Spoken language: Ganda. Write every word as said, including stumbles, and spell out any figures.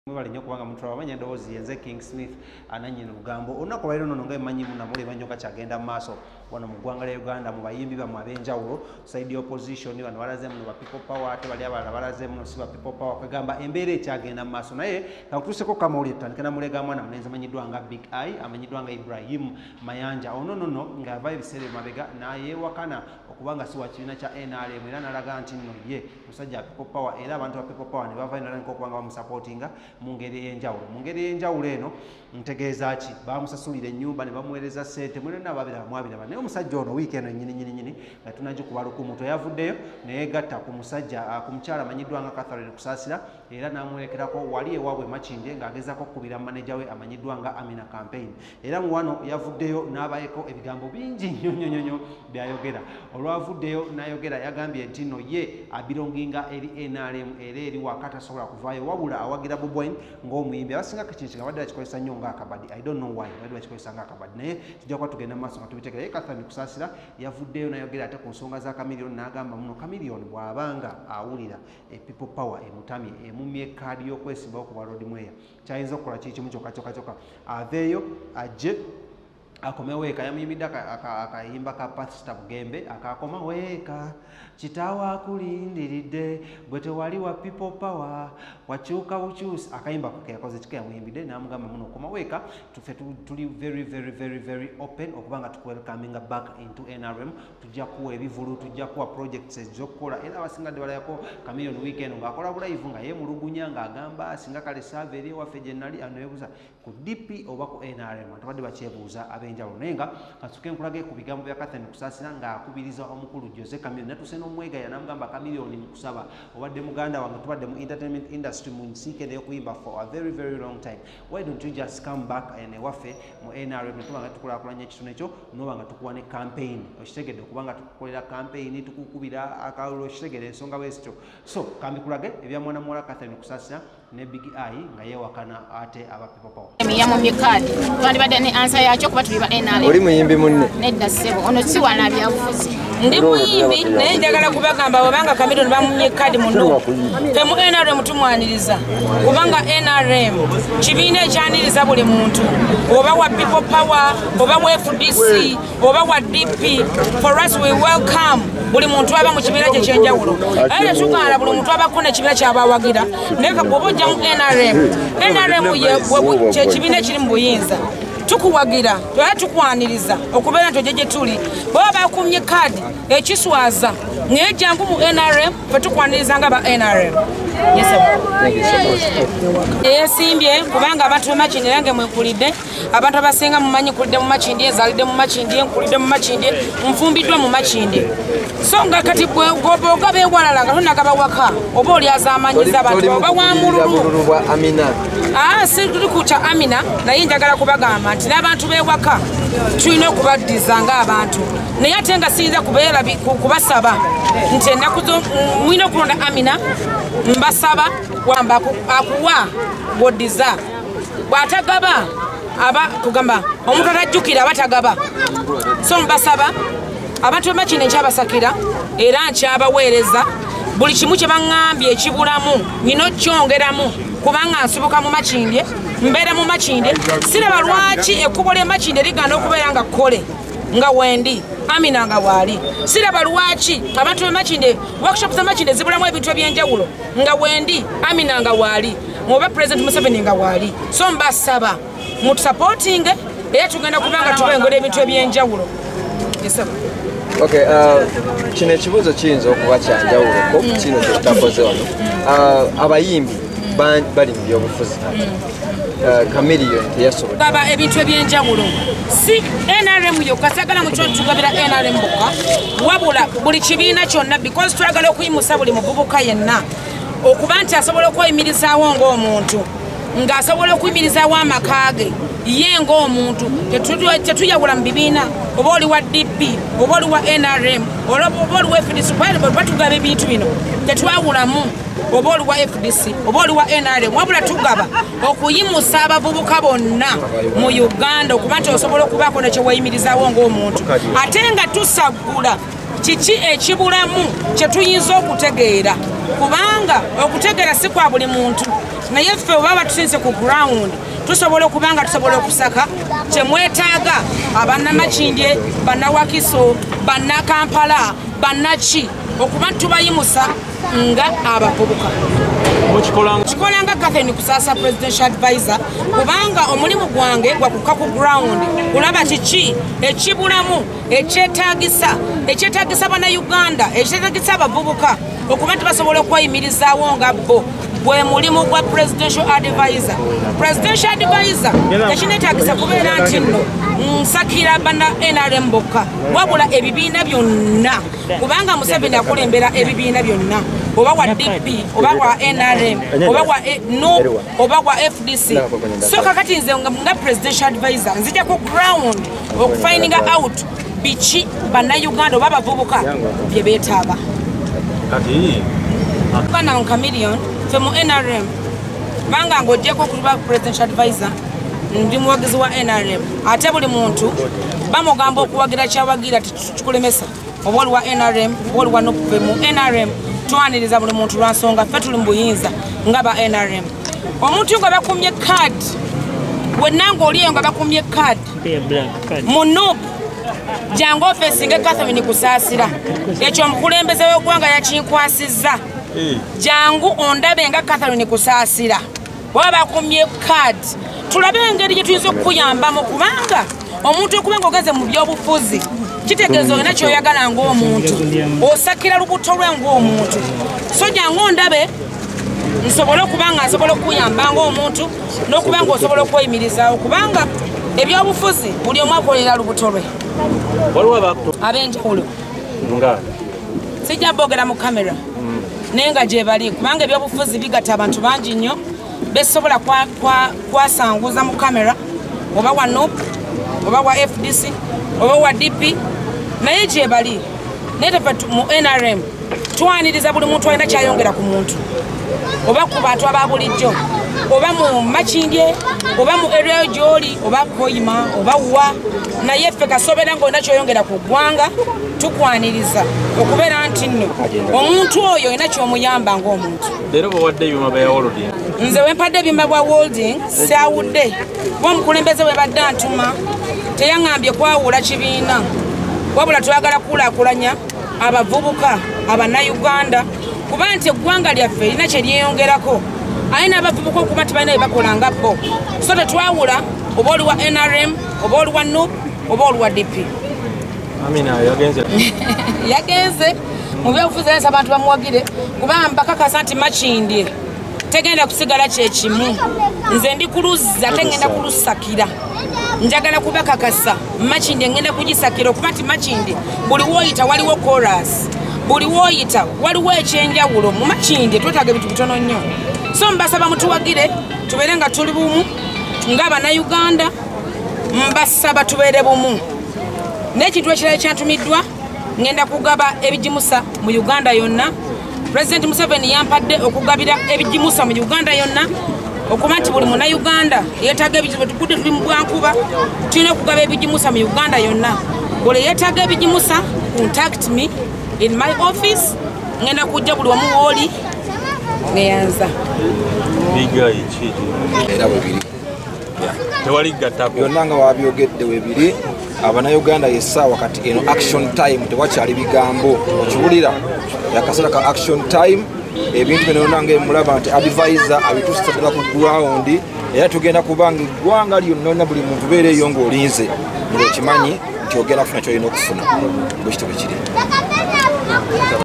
Mwali nnyo kubanga muntu abamanya ndowoozi yenze King Smith ananyina lugambo olunaku lwaliro nono nga emanyi munamule banyoka kyagenda mu maaso wano mu ggwanga lya Uganda mu bayimbi bamwe ab'enjawulo side opposition bano balaze muno ba people power ate bali abalala balaze muno si ba people power kwegamba embeera ekyagenda mu maaso naye kakutuuseko kamawulire tutandike na mulega mwana mulenzi amanyiddwa nga Big Eye amanyiddwa nga Ibrahim Mayanja ono nono ng'ava ebiseera emabega nayeewakana okubanga si wa kibiina kya N R M era n'alaga nti nno ye musajja people power era abantu ba people power ne bava eno okubanga bamusupportinga mu ngeri ey'enjawulo mu ngeri ey'enjawulo eno ntegeeza ki bamusasulira ennyumba ne bamuweereza ssente mulina babira mwabiraba naye omusajja ono wiiki eno nnyini nnyini nnyini nga tunagikuba lukumuto yavuddeyo neyegatta ku musajja ku mukyala amanyiddwa nga Catherine Kusaasira era n'amwerekerako wali ewaabwe Makindye ng'agezaako okukubira maneja we amanyiddwa nga Amina Campaign era mu wano yavuddeyo n'abayeko ebigambo bingi nnyo nnyo nnyo byayogera olwavuddeyo n'ayogera yagambye nti nno ye abironginga eri N R M era eri wakatasobola kuvaayo wabula awagira Bobi Wine ng'omuyimbi abasinga kikinki nga badde bakikozesa nnyo ng'akabadi I don't know why badde bakikozesa ng'akabadi naye tujja kuba tugenda mu maaso nga tubitegera ye Catherine Kusaasira yavuddeyo n'ayogera ate ku nsonga za Chameleone n'agamba muno Chameleone bw'abanga awulira e people power emutamye emumye kaadi y'okwesimbawo ku balodi mweya kyayinza okukola kiki kimu kyokka kyokka kyokka aveeyo ajje akome weka yamuyimidde akayimba ka Pastor Bugembe akakoma weka kitaawa akulindiridde gwe tewali wa people power wakyuka bukyusi akayimba keyakoze kike yamuyimidde n'amugamba muno okoma weka tufe tuli very very very very open okubanga tukwelcoming back into N R M tujja kuwa ebivulu tujja kuwa projects ez'okukola era abasingadde balayako Chameleone weekend ng'akola bulive nga yeemulugunya ng'agamba singa kale saava eri ewaffe gye nnali anoyebuuza ku D P oba ku N R M atabadde bakyebuuza ab'enjawulo naye nga kasuke nkulage ku bigambo bya Catherine Kusaasira ng'akubiriza omukulu Jose Chameleone natuse n'omwegaya n'amugamba Chameleone mukusaba obadde muganda wange tubadde mu entertainment industry mu nsiike n'ey'okuyimba for a very very long time why don't you just come back and ewaffe mu N R M netubanga tukulaakulanya ekitundu ekyo noba nga tukuwa ne campaign okitegedde okubanga tukukolera campaign tukukubira akalulu okitegedde ensonga bwezityo so kambikulage ebya mwana muwala Catherine Kusaasira ne Big Eye nga yeewakana ate aba people power yamumye kaadi twandibadde ne ansa yakyo kuba tuli ba N R M oli muyimbi munne nedda ssebo ono si wana byabufuzi ndi muyimbi naye njagala kubagamba bwebanga Chameleone bamumye kaadi muno temu N R M tumwaniriza kubanga N R M kibiina ekyaniriza buli muntu oba wa people power oba wa F D C oba wa D P for us we welcome buli muntu aba mu kibiina kye kyenjawulo era tugaala buli muntu abako n'ekibiina ky'abawagira naye bw'obojja mu N R M N R M ye kibiina ekiri mu buyinza tukuwagira twala tukwaniriza okubeera nti gye tuli baba bakumye kaadi ekiswaza naye jangu mu N R M fe tukwaniriza nga ba N R M yesimbye kubanga abantu b'Makindye nange mwekulidde abantu abasinga mumanyi kulidde mu Makindye ezalidde mu Makindye nkulidde mu Makindye nfumbiddwa mu Makindye so nga kati goboga bewalala nga tonagaba waka oba oli azamanyiza abantu oba wamululu bwa Amina ah si tuli kuta Amina naye njagala kubagamba nti n'abantu bewaka tulina okubaddiza ng'abantu naye ate nga siyinza kubeera kubasaba nti ennaku mwina okulonda Amina mbasaba wamba akuwa bwoddiza bw'atagaba aba kugamba omuntu atajjukira abatagaba so mbasaba abantu b'Makindye nkyabasakira era nkyabaweereza buli kimu kye baŋŋambye ekibulamu nina okyongeramu kubanga nsibuka mu Makindye mbeera mu Makindye siraba lwaki ekkubo ly'e Makindye ligana okubeera nga kkole nga wendi Amina nga waali siraba lwaki abantu b'e Makindye workshop za Makindye zibulamu ebintu eby'enjawulo nga wendi Amina nga waali oba President Museveni nga waali so mbasaba mutusupporting era tugenda kubanga tubengera ebintu eby'enjawulo yesaba okay uh kino ekibuuzo kiyinza okuba kyanjawulo ko kino kyetakoze wano uh abayimbi bali mu byobufuzi Chameleone teyasobola baba ebintu ebyenjawulo si N R M yo kasagala mu kyo tugabira N R M boka wabula buli kibiina kyonna because twagala okuyimusa buli muvubuka yenna okuba nti asobola okweyimirizaawo ng'omuntu ng'asobola okuyimirizaawo amakaage ye ng'omuntu tetuyawula mu bibiina oba oli wa D P oba oli wa N R M oba oli wa F D C batugaba ebintu bino tetwawulamu oba oli wa F D C oba oli wa N R M wabula tugaba okuyimusa abavubuka bonna mu Uganda okuba nti osobola okubaako nekyewayimirizaawo ng'omuntu ate nga tusagula kiki ekibulamu kye tuyinza okutegeera kubanga okutegera si kwa buli muntu naye ffe oba batusinze ku ground tusobola okubanga tusobola okusaka kyemwetaaga abannamakindye bannawakiso bannakampala bannaki okuba tubayimusa nga abavubuka kikolanga Catherine Kusasa presidential advisor kubanga omulimu gwange gwakuka ku ground kulaba kiki ekibulamu ekyetaagisa ekyetaagisa bannayuganda ekyetaagisa abavubuka okuba tubasobola okweyimirizaawo nga bo gwe mulimu gwa presidential advisor presidential advisor tekinetaagisa kubeera nti nno nsakira banna N R M bokka wabula ebibiina byonna kubanga Museveni akulembera ebibiina byonna oba wa D P oba wa N R M oba wa N U P oba wa F D C so kakati nze nga presidential advisor nzija ku ground okufinding out biki bannayuganda oba abavubuka bye beetaaga kati kana on chameleon femo N R M banga ngojeko kuba presidential advisor ndi muwagizi wa N R M ate buli muntu bamugamba okuwagira kyawagira tukulemesa obwoli wa N R M obwoli wa N U P femo N R M twaniriza buli muntu lwansonga ffe tuli mu buyinza nga ba N R M omuntu nga bakumye card wenanga oliyo nga bakumye card mu N U P jangu ofesi nga Catherine Kusasira ekyo omukulembeze w'eggwanga yakinkwasizza jangu ondabe nga Catherine Kusasira waba bakumye card tulabe engeri gye tuyinza okukuyambamu kubanga omuntu okuba ng'ogeze mu byobufuzi kitegeeza olina kyoyagala ng'omuntu osakira lubuto lwe ng'omuntu so jangu ondabe nsobole okuba nga nsobola okukuyamba ng'omuntu n'okuba ng'osobola okweyimirizaawo kubanga ebyobufuzi buli omu akolera lubuto lwe ab'enjawulo sijja boogera mu kamera naye nga gye bali kubanga ebyobufuzi bigatta abantu bangi nnyo besobola kwasanguza mu kamera oba wa N U P oba wa F D C oba wa D P naye gye bali naye tefe mu N R M twaniriza buli muntu alina kyayongera ku muntu oba ku bantu aba bulijjo oba mu makindye oba mu area gy'oli oba Koyima oba wa naye ffe kasobera ng'olina kyoyongera ku ggwanga tukwaniriza okubeera nti nno omuntu oyo olina kyomuyamba ng'omuntu nze wempadde ebyuma bwa Holding saawudde kuba omukulembeze we badde antuma teyaŋŋambye kwawula kibiina wabula twagala kukulaakulanya abavubuka abannayuganda kuba nti eggwanga lyaffe erina kye lyeyongerako aye n'abavubuka okuba tebalina bye bakolanga bo so tetwawula oba oli wa N R M oba oli wa N U P oba oli wa D P yagenze mu byobufuzi ayesa abantu bamuwagire kuba mbakakasa nti makindye tegenda kusigala kyekimu nze ndi kuluzza tegenda kulusakira njagala kubakakasa makindye ngenda kugisakira okuba nti makindye buli woyita waliwo chorus buli woyita waliwo ekyenjawulo mu makindye twetaaga ebintu bitono nnyo so mbasaba mutuwagire tubeere nga tuli bumu ng'abannayuganda mbasaba tubeere bumu n'ekintu ekirala ekyantumiddwa ngenda kugaba ebijimusa mu Uganda yonna President Museveni yampadde okugabira ebijimusa mu Uganda yonna okuba nti buli munnayuganda yeetaaga ebijimusa tukudde tuli mu bwankuba tulina okugaba ebijimusa mu Uganda yonna buli yeetaaga ebijimusa contact me in my office ngenda kujja buli wamu wooli neyanza bigayi ki era bwebiri tewali gattako byonna nga wabyogedde webiri abannayuganda yessaawa kati eno action time tewakyali bigambo okiwulira yakaseera ka action time ebintu bino byonna ngaemulaba nti advisor abitusitatira ku ground era tugenda kubanga eggwanga lyonna buli muntu beera eyo ng'olinze ngaokimanyi nti ogenda kufuna kyolina okufuna bwe kitebe kiri